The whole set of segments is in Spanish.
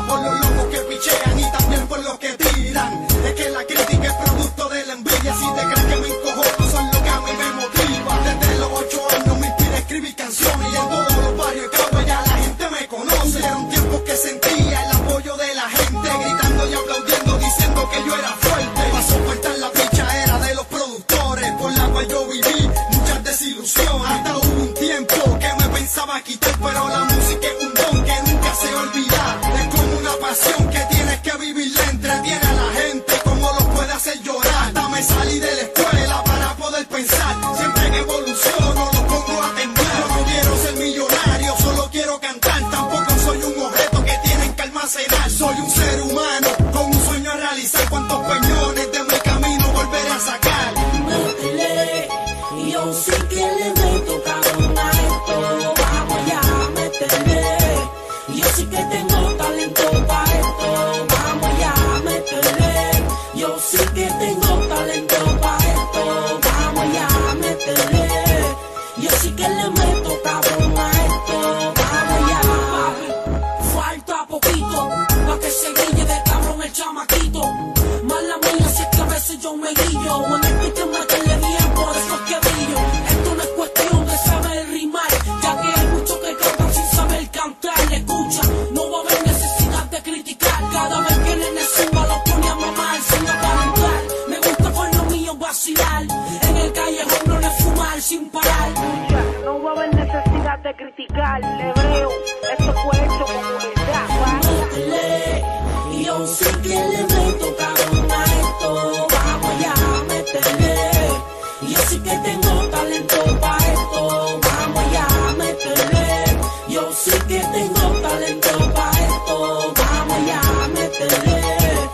vida por los locos que pichean y también por los que tiran. Es que la crítica es producto de la envidia. Si te crees que me encojono, son lo que a mí me motiva. Desde los 8 años me inspira a escribir canciones y en todos los barrios de Cagua ya la gente me conoce. Eran tiempos que sentía el apoyo de la gente, gritando y aplaudiendo, diciendo que yo era fuerte. Pa' soportar la picha era de los productores, por la cual yo viví muchas desilusiones. Hasta hubo un tiempo que me pensaba quitar, pero la música es un don que nunca se olvida. Es como una pasión que tienes que vivirla, entretiene a la gente como los puede hacer llorar. Hasta me salí de la escuela para poder pensar, siempre en evolución no lo pongo a temblar. Yo no quiero ser millonario, solo quiero cantar. Tampoco soy un objeto que tienen que almacenar. Soy un ser humano con un sueño a realizar. Cuántos peñones de mi camino volveré a sacar. Métele, yo sí que le meto cabrón a esto. Vamos ya, métele. Yo sí que tengo talento para esto. Vamos ya, métele. Yo sí que tengo talento para esto. Vamos ya, métele. Yo sí que le meto cabrón a esto. Vamos ya, papi. Falta poquito pa' que se guille de cabrón el chamaquito. Mala mía si es que a veces yo me guillo. En el beat meterle bien, por eso es que brillo. Esto no es cuestión de saber rimar, ya que hay muchos que cantan sin saber cantar. Escucha, no va a haber necesidad de criticar. Cada vez que Nene Zumba lo pone a mamar sin aparentar. Me gusta por lo mío vacilar. En el callejón no le fumar sin parar. No va a haber necesidad de criticar, hebreo. Esto fue hecho con humildad. Métele, yo sí que le meto cabrón a esto. Vamos ya, métele. Yo sí que tengo talento para esto. Vamos ya, métele. Yo sí que tengo talento para esto. Vamos ya, métele.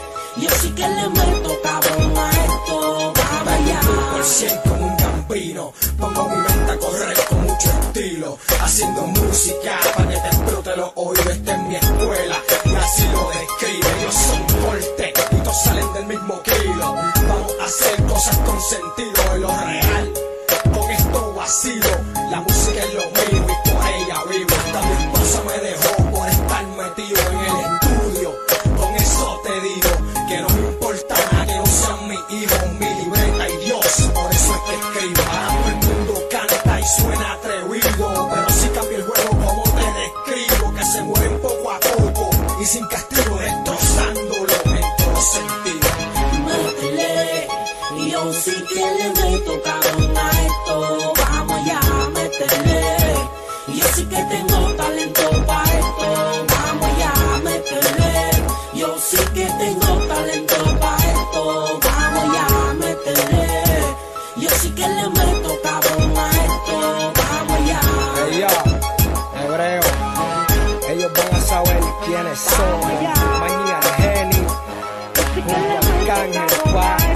Yo sí que le meto cabrón a esto. Vamos ya. Por cien como un gambino, pongo mi mente a correr con mucho estilo, haciendo música para que te explote los oídos. Esta es mi escuela y así lo describe. Ellos son fuertes y todos salen del mismo kilo. Vamos a hacer cosas con sentido en lo real. Con esto vacilo, la música es lo mío y por ella vivo. Hasta mi esposa me dejó por estar metido en el estudio. Con eso te digo que no me importa nada que no sean mis hijos, mi libreta y Dios. Por eso es que escribo. Ahora todo el mundo canta y suena atrevido, pero si cambia el juego como te describo, que se mueven poco a poco y sin castigo, destrozándolo en todos sentidos. Métele, yo sí que le meto cabrón a esto. Vamos ya, métele. Yo sí que tengo talento para esto. Vamos ya, métele. Yo sí que tengo talento para esto. Vamos ya, métele. Yo sí que le meto cabrón a esto. Vamos ya. Hey yo, hebreo, ellos van a saber quiénes son. Mañana Geni, junto a Arcángel,